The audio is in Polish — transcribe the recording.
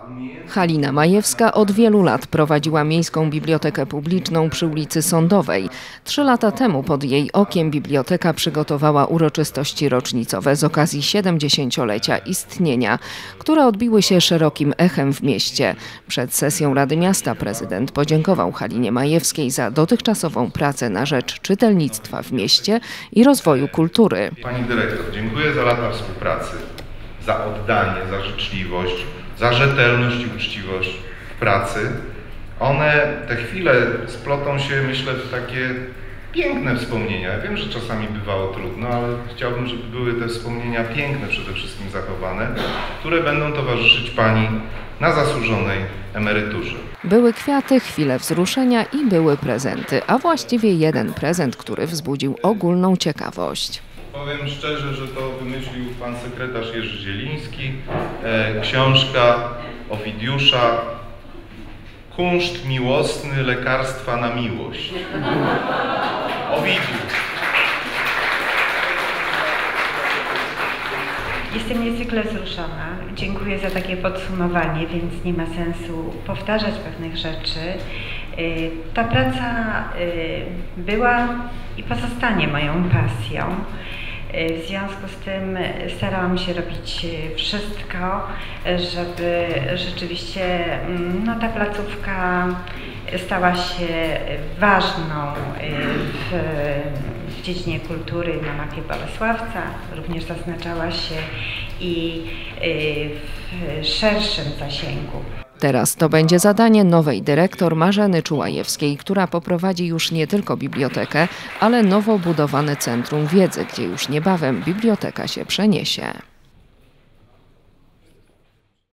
Halina Majewska od wielu lat prowadziła Miejską Bibliotekę Publiczną przy ulicy Sądowej. 3 lata temu pod jej okiem biblioteka przygotowała uroczystości rocznicowe z okazji 70-lecia istnienia, które odbiły się szerokim echem w mieście. Przed sesją Rady Miasta prezydent podziękował Halinie Majewskiej za dotychczasową pracę na rzecz czytelnictwa w mieście i rozwoju kultury. Pani dyrektor, dziękuję za lata współpracy, za oddanie, za życzliwość, za rzetelność i uczciwość w pracy. Te chwile splotą się, myślę, w takie piękne wspomnienia. Ja wiem, że czasami bywało trudno, ale chciałbym, żeby były te wspomnienia piękne przede wszystkim zachowane, które będą towarzyszyć Pani na zasłużonej emeryturze. Były kwiaty, chwile wzruszenia i były prezenty, a właściwie jeden prezent, który wzbudził ogólną ciekawość. Powiem szczerze, że to wymyślił pan sekretarz Jerzy Zieliński. Książka Owidiusza „Kunszt miłosny, lekarstwa na miłość”. Owidiusz. Jestem niezwykle wzruszona. Dziękuję za takie podsumowanie, więc nie ma sensu powtarzać pewnych rzeczy. Ta praca była i pozostanie moją pasją. W związku z tym starałam się robić wszystko, żeby rzeczywiście ta placówka stała się ważną w dziedzinie kultury na mapie Bolesławca, również zaznaczała się i w szerszym zasięgu. Teraz to będzie zadanie nowej dyrektor Marzeny Czułajewskiej, która poprowadzi już nie tylko bibliotekę, ale nowo budowane Centrum Wiedzy, gdzie już niebawem biblioteka się przeniesie.